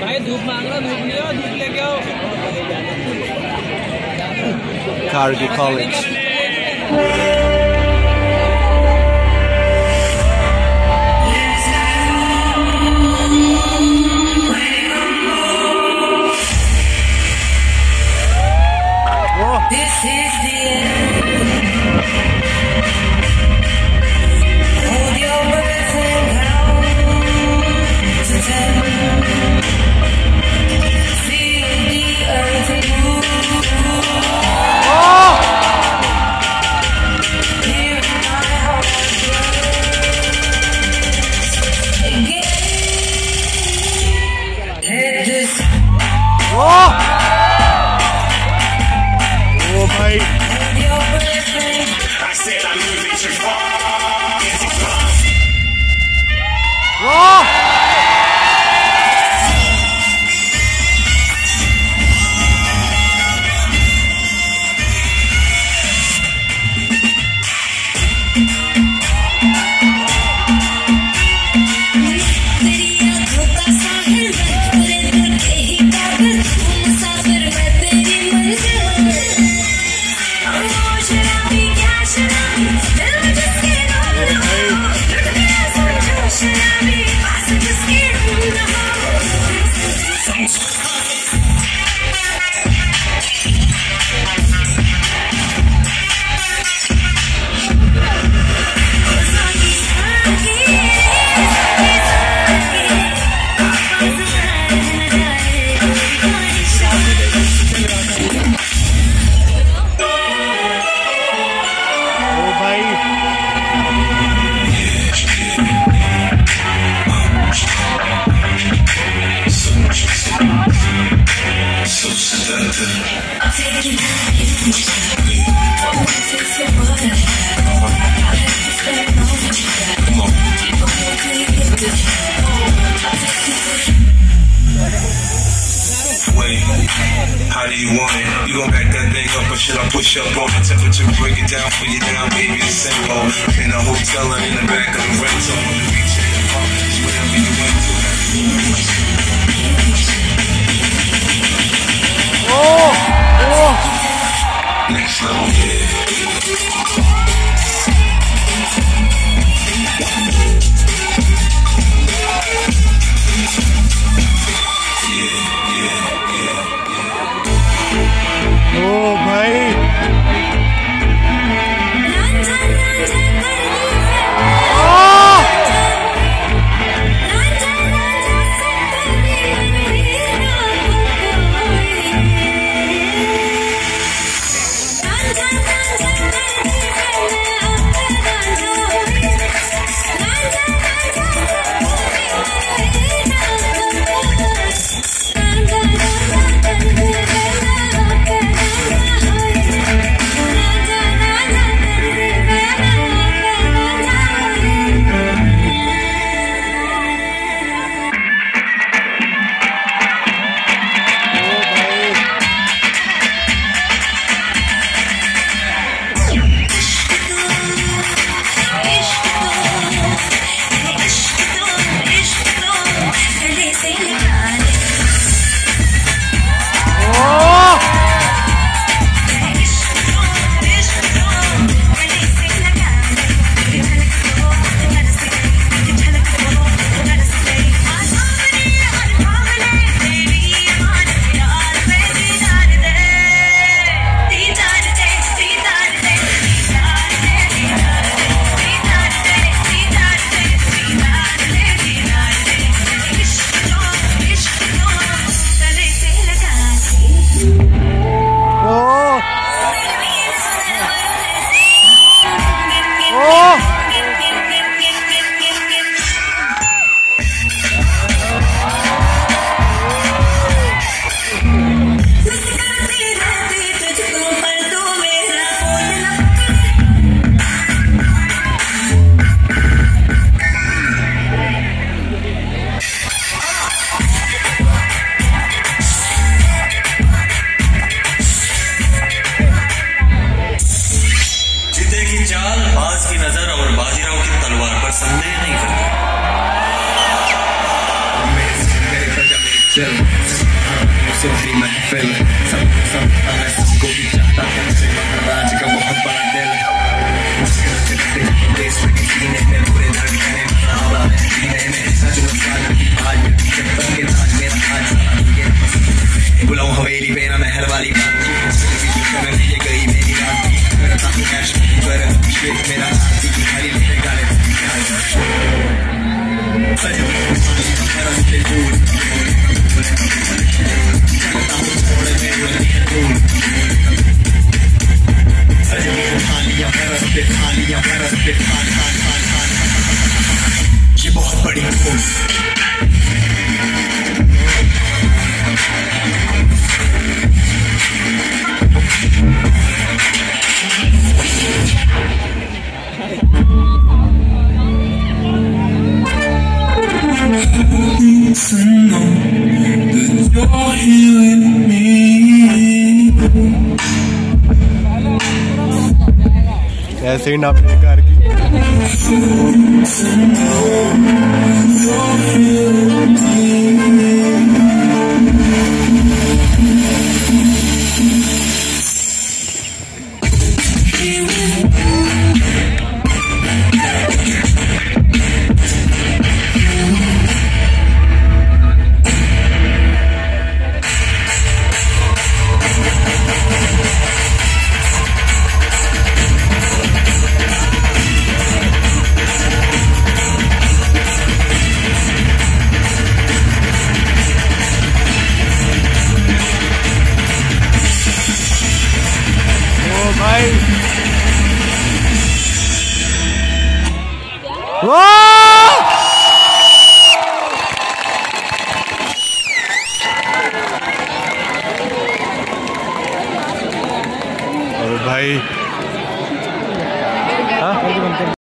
भाई धूप मांग रहा, धूप नहीं हो, धूप लेके आओ। Carnegie College. This is the end. Hold your breath and count to 10. Feel the earth move. Hear my heart race again. Let this भाई hold your breath and I said I'm moving too far. तेरी आँखों का साहिल तेरे दिल के ही काबिल तू मुसाफिर मैं तेरी मंजिल शराबी क्या शराबी दिल में जिसके नाम ना हो लुट गया समझो शराबी पास जिसके नाम ना हो How do you want it? You gon' back that thing up or should I push up on the temperature? Break it down for you now, baby, it's simple. In a hotel and in the back of the rental. On the beach and in the park, it's whatever you went to. Next level, भाई चल सोहरी महफिल सबको भी चाहता है राज का बहुत बड़ा दिल देश में सीने में पूरे धड़कने सीने में आज के साथ मेरा आज बुलाऊं हवेली पे ना महल वाली बात ये गई मेरी रात करता हूँ कैश पर मेरा हरी मेरे गाने ये बहुत बड़ी force to know that you're here with me. ऐसे ही नापने कार की भाई भाई हाँ